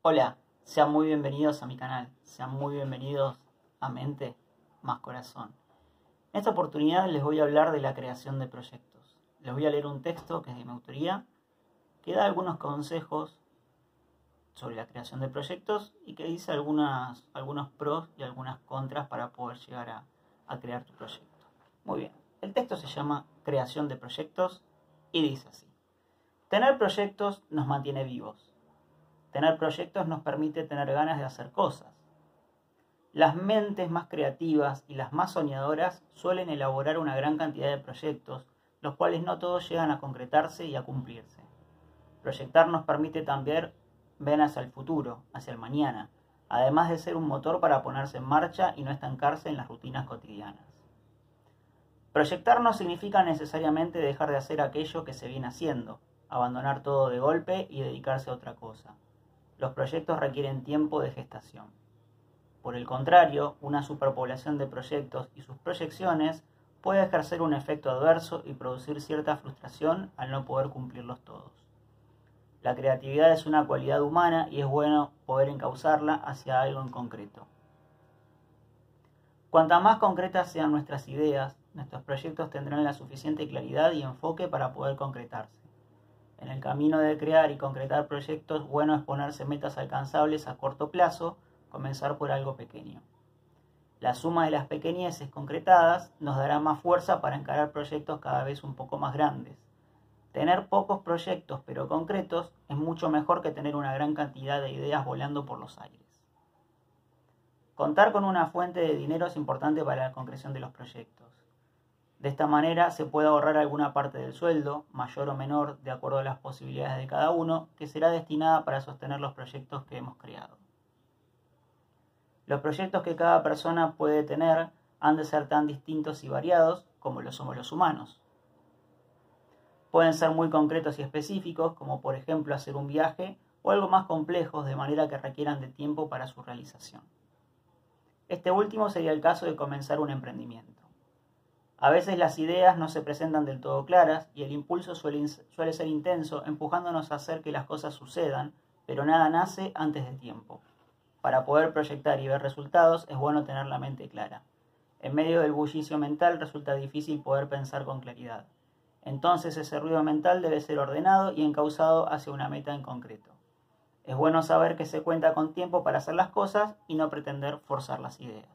Hola, sean muy bienvenidos a mi canal, sean muy bienvenidos a Mente más Corazón. En esta oportunidad les voy a hablar de la creación de proyectos. Les voy a leer un texto que es de mi autoría, que da algunos consejos sobre la creación de proyectos y que dice algunos pros y algunas contras para poder llegar a crear tu proyecto. Muy bien, el texto se llama Creación de proyectos y dice así: tener proyectos nos mantiene vivos. Tener proyectos nos permite tener ganas de hacer cosas. Las mentes más creativas y las más soñadoras suelen elaborar una gran cantidad de proyectos, los cuales no todos llegan a concretarse y a cumplirse. Proyectar nos permite también ver hacia el futuro, hacia el mañana, además de ser un motor para ponerse en marcha y no estancarse en las rutinas cotidianas. Proyectar no significa necesariamente dejar de hacer aquello que se viene haciendo, abandonar todo de golpe y dedicarse a otra cosa. Los proyectos requieren tiempo de gestación. Por el contrario, una superpoblación de proyectos y sus proyecciones puede ejercer un efecto adverso y producir cierta frustración al no poder cumplirlos todos. La creatividad es una cualidad humana y es bueno poder encauzarla hacia algo en concreto. Cuantas más concretas sean nuestras ideas, nuestros proyectos tendrán la suficiente claridad y enfoque para poder concretarse. En el camino de crear y concretar proyectos, bueno es ponerse metas alcanzables a corto plazo, comenzar por algo pequeño. La suma de las pequeñeces concretadas nos dará más fuerza para encarar proyectos cada vez un poco más grandes. Tener pocos proyectos pero concretos es mucho mejor que tener una gran cantidad de ideas volando por los aires. Contar con una fuente de dinero es importante para la concreción de los proyectos. De esta manera se puede ahorrar alguna parte del sueldo, mayor o menor de acuerdo a las posibilidades de cada uno, que será destinada para sostener los proyectos que hemos creado. Los proyectos que cada persona puede tener han de ser tan distintos y variados como lo somos los humanos. Pueden ser muy concretos y específicos, como por ejemplo hacer un viaje, o algo más complejos de manera que requieran de tiempo para su realización. Este último sería el caso de comenzar un emprendimiento. A veces las ideas no se presentan del todo claras y el impulso suele ser intenso, empujándonos a hacer que las cosas sucedan, pero nada nace antes de tiempo. Para poder proyectar y ver resultados es bueno tener la mente clara. En medio del bullicio mental resulta difícil poder pensar con claridad. Entonces ese ruido mental debe ser ordenado y encauzado hacia una meta en concreto. Es bueno saber que se cuenta con tiempo para hacer las cosas y no pretender forzar las ideas.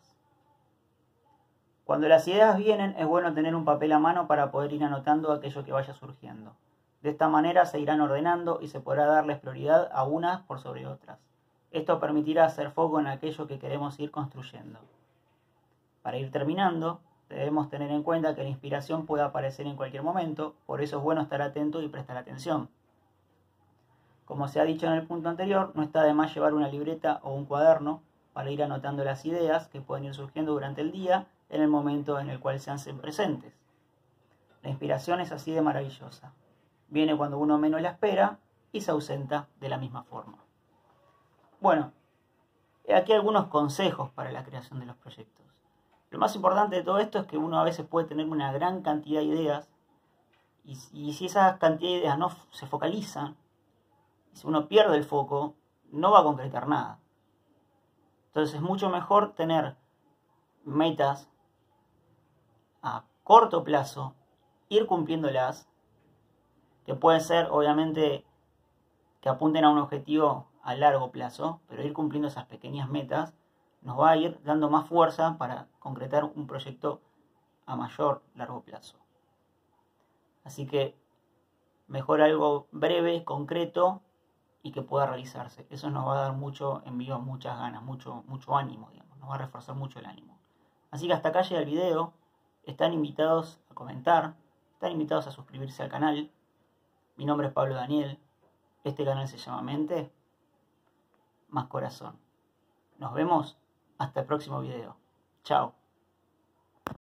Cuando las ideas vienen, es bueno tener un papel a mano para poder ir anotando aquello que vaya surgiendo. De esta manera se irán ordenando y se podrá darles prioridad a unas por sobre otras. Esto permitirá hacer foco en aquello que queremos ir construyendo. Para ir terminando, debemos tener en cuenta que la inspiración puede aparecer en cualquier momento, por eso es bueno estar atento y prestar atención. Como se ha dicho en el punto anterior, no está de más llevar una libreta o un cuaderno para ir anotando las ideas que pueden ir surgiendo durante el día en el momento en el cual se hacen presentes. La inspiración es así de maravillosa. Viene cuando uno menos la espera y se ausenta de la misma forma. Bueno, aquí algunos consejos para la creación de los proyectos. Lo más importante de todo esto es que uno a veces puede tener una gran cantidad de ideas y si esa cantidad de ideas no se focalizan, si uno pierde el foco, no va a concretar nada. Entonces es mucho mejor tener metas a corto plazo, ir cumpliéndolas, que pueden ser obviamente que apunten a un objetivo a largo plazo, pero ir cumpliendo esas pequeñas metas nos va a ir dando más fuerza para concretar un proyecto a mayor largo plazo. Así que mejor algo breve, concreto y que pueda realizarse. Eso nos va a dar mucho envío, muchas ganas, mucho ánimo, digamos. Nos va a reforzar mucho el ánimo. Así que hasta acá llega el video. Están invitados a comentar, están invitados a suscribirse al canal. Mi nombre es Pablo Daniel. Este canal se llama Mente más Corazón. Nos vemos hasta el próximo video. Chao.